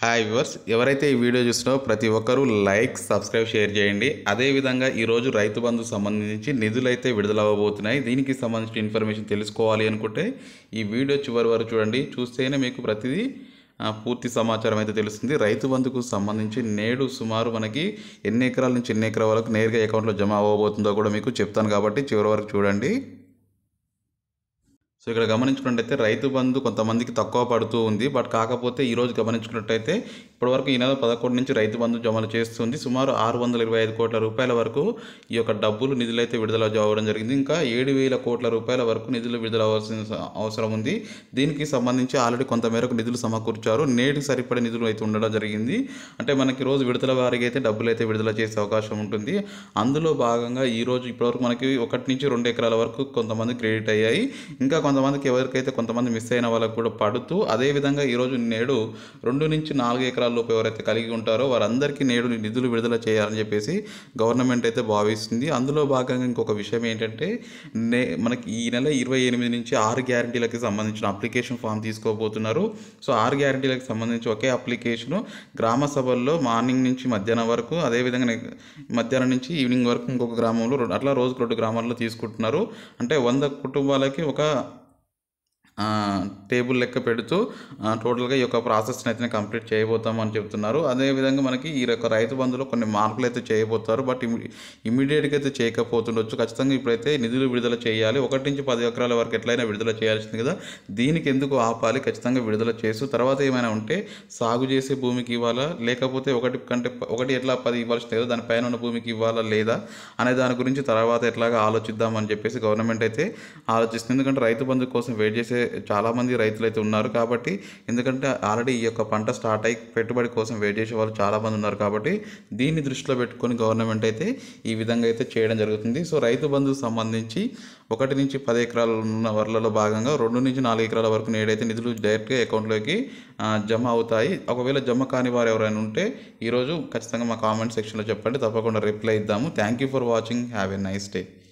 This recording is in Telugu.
హాయ్ వ్యూవర్స్, ఎవరైతే ఈ వీడియో చూసినారో ప్రతి ఒక్కరూ లైక్, సబ్స్క్రైబ్, షేర్ చేయండి. అదేవిధంగా ఈరోజు రైతు బంధు సంబంధించి నిధులైతే విడుదలవ్వబోతున్నాయి. దీనికి సంబంధించిన ఇన్ఫర్మేషన్ తెలుసుకోవాలి అనుకుంటే ఈ వీడియో చివరి వరకు చూడండి. చూస్తేనే మీకు ప్రతిదీ పూర్తి సమాచారం అయితే తెలుస్తుంది. రైతు బంధుకు సంబంధించి నేడు సుమారు మనకి ఎన్ని ఎకరాల నుంచి ఎన్ని ఎకరాల వరకు నేరుగా అకౌంట్లో జమ అవ్వబోతుందో కూడా మీకు చెప్తాను కాబట్టి చివరి వరకు చూడండి. సో ఇక్కడ గమనించుకున్నట్టయితే రైతు బంధు కొంతమందికి తక్కువ పడుతూ ఉంది. బట్ కాకపోతే ఈరోజు గమనించుకున్నట్టయితే ఇప్పటివరకు ఈ నెల 11 నుంచి రైతు బంధు జమలు చేస్తుంది. సుమారు 625 కోట్ల రూపాయల వరకు ఈ యొక్క డబ్బులు నిధులైతే విడుదల అవ్వడం జరిగింది. ఇంకా 7,000 కోట్ల రూపాయల వరకు నిధులు విడుదల అవ్వాల్సిన అవసరం ఉంది. దీనికి సంబంధించి ఆల్రెడీ కొంతమేరకు నిధులు సమకూర్చారు. నేటికి సరిపడే నిధులు అయితే ఉండడం జరిగింది. అంటే మనకి రోజు విడుదల వారికి అయితే డబ్బులు అయితే విడుదల చేసే అవకాశం ఉంటుంది. అందులో భాగంగా ఈరోజు ఇప్పటివరకు మనకి 1 నుంచి 2 ఎకరాల వరకు కొంతమంది క్రెడిట్ అయ్యాయి. ఇంకా కొంతమందికి ఎవరికైతే కొంతమంది మిస్ అయిన వాళ్ళకు కూడా పడుతూ, అదేవిధంగా ఈరోజు నేడు 2 నుంచి 4 ఎకరాల లోపు ఎవరైతే కలిగి ఉంటారో వారందరికీ నేడు నిధులు విడుదల చేయాలని చెప్పేసి గవర్నమెంట్ అయితే భావిస్తుంది. అందులో భాగంగా ఇంకొక విషయం ఏంటంటే మనకి ఈ నెల 28 నుంచి 6 గ్యారంటీలకి సంబంధించిన అప్లికేషన్ ఫామ్ తీసుకోబోతున్నారు. సో 6 గ్యారంటీలకు సంబంధించి ఒకే అప్లికేషను గ్రామ సభల్లో మార్నింగ్ నుంచి మధ్యాహ్నం వరకు, అదేవిధంగా మధ్యాహ్నం నుంచి ఈవినింగ్ వరకు ఇంకొక గ్రామంలో, అట్లా రోజుకు 2 గ్రామాల్లో తీసుకుంటున్నారు. అంటే 100 కుటుంబాలకి ఒక టేబుల్ లెక్క పెడుతూ టోటల్గా ఈ యొక్క ప్రాసెస్ని అయితే కంప్లీట్ చేయబోతామని చెప్తున్నారు. అదేవిధంగా మనకి ఈ యొక్క రైతు బంధులో కొన్ని మార్పులు అయితే చేయబోతారు. బట్ ఇమీడియట్గా అయితే చేయకపోతుండొచ్చు. ఖచ్చితంగా ఇప్పుడైతే నిధులు విడుదల చేయాలి. 1 నుంచి 10 ఎకరాల వరకు ఎట్లయినా విడుదల చేయాల్సింది కదా. దీనికి ఎందుకు ఆపాలి? ఖచ్చితంగా విడుదల చేస్తూ తర్వాత ఏమైనా ఉంటే సాగు చేసే భూమికి ఇవ్వాలా, లేకపోతే ఒకటి ఎట్లా 10 ఇవ్వాల్సింది కదా, దానిపైన ఉన్న భూమికి ఇవ్వాలా లేదా అనే దాని గురించి తర్వాత ఎట్లాగా ఆలోచిద్దామని చెప్పేసి గవర్నమెంట్ అయితే ఆలోచిస్తుంది. ఎందుకంటే రైతు బంధు కోసం వెయిట్ చేసే చాలామంది రైతులు అయితే ఉన్నారు. కాబట్టి ఎందుకంటే ఆల్రెడీ ఈ యొక్క పంట స్టార్ట్ అయ్యి పెట్టుబడి కోసం వెయిట్ చేసే వాళ్ళు చాలామంది ఉన్నారు. కాబట్టి దీన్ని దృష్టిలో పెట్టుకొని గవర్నమెంట్ అయితే ఈ విధంగా అయితే చేయడం జరుగుతుంది. సో రైతు బంధుకు సంబంధించి 1 నుంచి 10 ఎకరాలు ఉన్న వర్లలో భాగంగా 2 నుంచి 4 ఎకరాల వరకు నేడైతే నిధులు డైరెక్ట్గా అకౌంట్లోకి జమ అవుతాయి. ఒకవేళ జమ కాని వారు ఎవరైనా ఉంటే ఈరోజు ఖచ్చితంగా మా కామెంట్ సెక్షన్లో చెప్పండి, తప్పకుండా రిప్లై ఇద్దాము. Thank you for watching. Have a nice day.